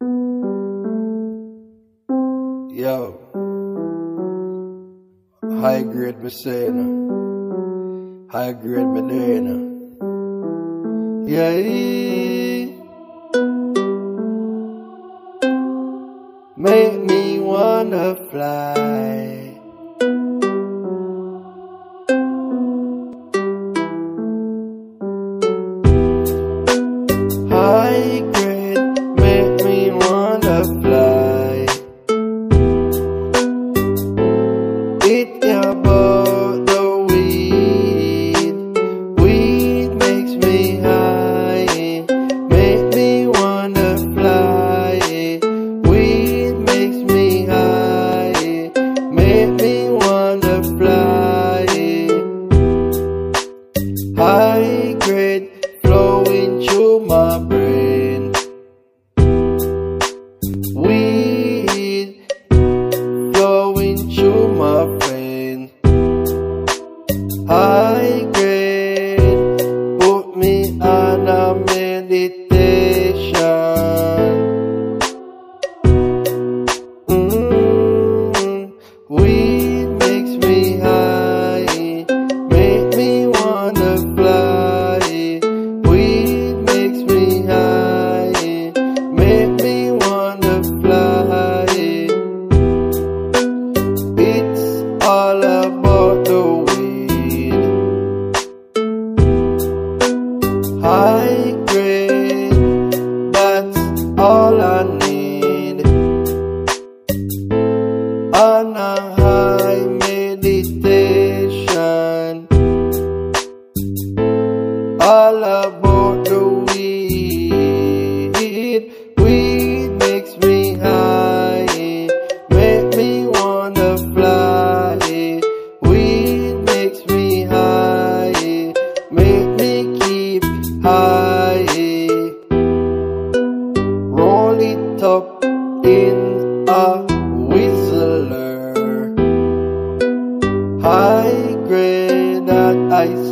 Yo, high grade me saying, high grade me doing. Yeah, make me wanna fly. High grade, make me wanna fly. It about the weed, weed makes me high, make me wanna fly. Weed makes me high, make me wanna fly. High grade flowing through my brain. Weed flowing through my vein. High grade put me on a meditation. Weed makes me high, make me wanna fly. Weed makes me high, make me wanna fly. It's all about the weed. High grade, that's all I need. On a high meditation, all about the weed. Weed makes me high, make me wanna fly. Weed makes me high, make me keep high. Roll it up in a whistler. High grade that I